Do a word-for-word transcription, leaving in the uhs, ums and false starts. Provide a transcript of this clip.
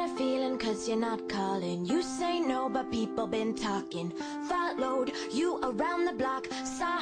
better feeling cause you're not calling. You say no but people been talking. Followed you around the block, saw